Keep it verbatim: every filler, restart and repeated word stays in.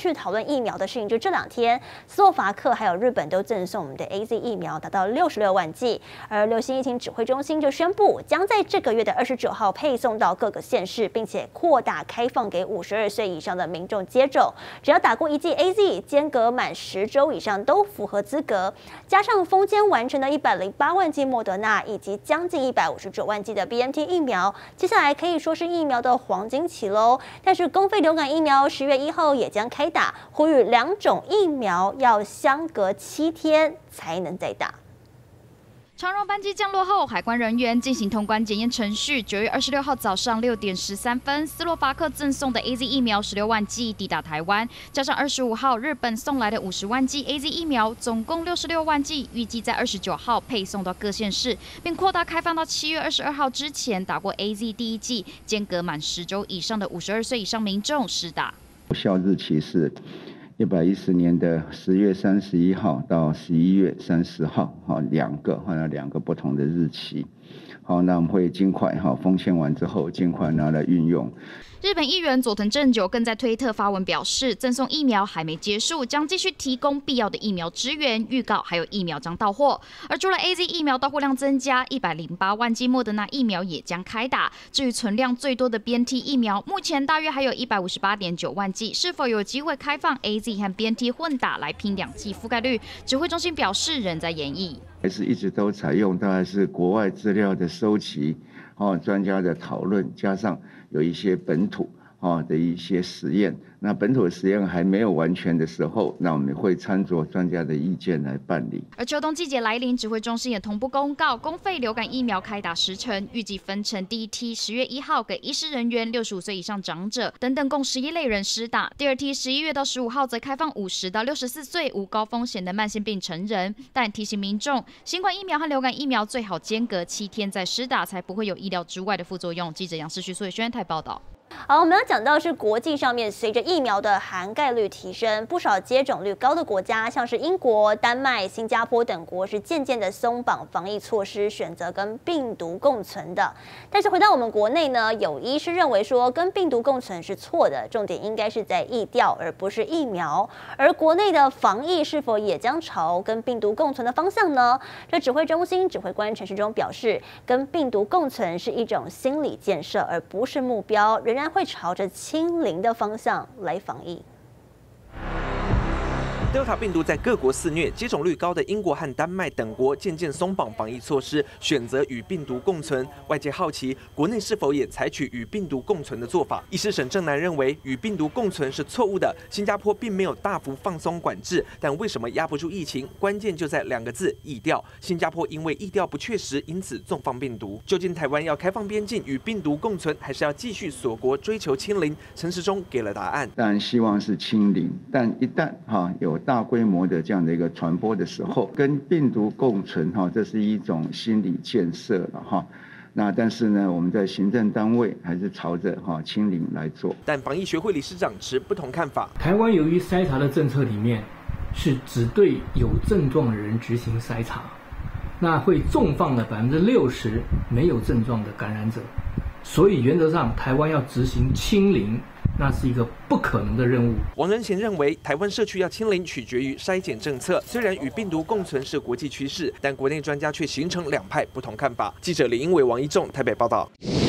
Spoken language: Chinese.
续讨论疫苗的事情，就这两天，斯洛伐克还有日本都赠送我们的 A Z 疫苗达到六十六万剂，而流行疫情指挥中心就宣布，将在这个月的二十九号配送到各个县市，并且扩大开放给五十二岁以上的民众接种。只要打过一剂 A Z， 间隔满十周以上都符合资格。加上封签完成的一百零八万剂莫德纳以及将近一百五十九万剂的 B N T 疫苗，接下来可以说是疫苗的黄金期喽。但是公费流感疫苗十月一号也将开打，呼吁两种疫苗要相隔七天才能再打。 长荣班机降落后，海关人员进行通关检验程序。九月二十六号早上六点十三分，斯洛伐克赠送的 A Z 疫苗十六万剂抵达台湾，加上二十五号日本送来的五十万剂 A Z 疫苗，总共六十六万剂，预计在二十九号配送到各县市，并扩大开放到七月二十二号之前打过 A Z 第一剂、间隔满十周以上的五十二岁以上民众施打。 有效日期是一百一十年的十月三十一号到十一月三十号，好，两个，好，两个不同的日期。好，那我们会尽快哈封签完之后，尽快拿来运用。 日本议员佐藤正久更在推特发文表示，赠送疫苗还没结束，将继续提供必要的疫苗支援。预告还有疫苗将到货，而除了 A Z 疫苗到货量增加，一百零八万剂莫德纳疫苗也将开打。至于存量最多的 B N T 疫苗，目前大约还有一百五十八点九万剂，是否有机会开放 A Z 和 B N T 混打来拼两剂覆盖率？指挥中心表示仍在研议， 还是一直都采用大概是国外资料的收集，哦，专家的讨论，加上有一些本土哦的一些实验。那本土实验还没有完全的时候，那我们会参照专家的意见来办理。 而秋冬季节来临，指挥中心也同步公告，公费流感疫苗开打时程，预计分成第一梯十月一号给医师人员、六十五岁以上长者等等共十一类人施打；第二梯十一月到十五号则开放五十到六十四岁无高风险的慢性病成人。但提醒民众，新冠疫苗和流感疫苗最好间隔七天再施打，才不会有意料之外的副作用。记者杨世旭、苏伟轩台报道。 好，我们要讲到是国际上面，随着疫苗的涵盖率提升，不少接种率高的国家，像是英国、丹麦、新加坡等国，是渐渐的松绑防疫措施，选择跟病毒共存的。但是回到我们国内呢，有医师认为说，跟病毒共存是错的，重点应该是在疫调，而不是疫苗。而国内的防疫是否也将朝跟病毒共存的方向呢？这指挥中心指挥官陈时中表示，跟病毒共存是一种心理建设，而不是目标，仍然会朝着清零的方向来防疫。 Delta 病毒在各国肆虐，接种率高的英国和丹麦等国渐渐松绑防疫措施，选择与病毒共存。外界好奇，国内是否也采取与病毒共存的做法？医师沈正南认为，与病毒共存是错误的。新加坡并没有大幅放松管制，但为什么压不住疫情？关键就在两个字：疫调。新加坡因为疫调不确实，因此纵放病毒。究竟台湾要开放边境与病毒共存，还是要继续锁国追求清零？陈时中给了答案。 当然希望是清零，但一旦哈有大规模的这样的一个传播的时候，跟病毒共存哈，这是一种心理建设了哈。那但是呢，我们在行政单位还是朝着哈清零来做。 但防疫学会理事长持不同看法。 台湾由于筛查的政策里面是只对有症状的人执行筛查，那会纵放了百分之六十没有症状的感染者，所以原则上台湾要执行清零，那是一个不可能的任务。 王仁贤认为，台湾社区要清零取决于筛检政策。虽然与病毒共存是国际趋势，但国内专家却形成两派不同看法。记者李英伟、王一仲台北报道。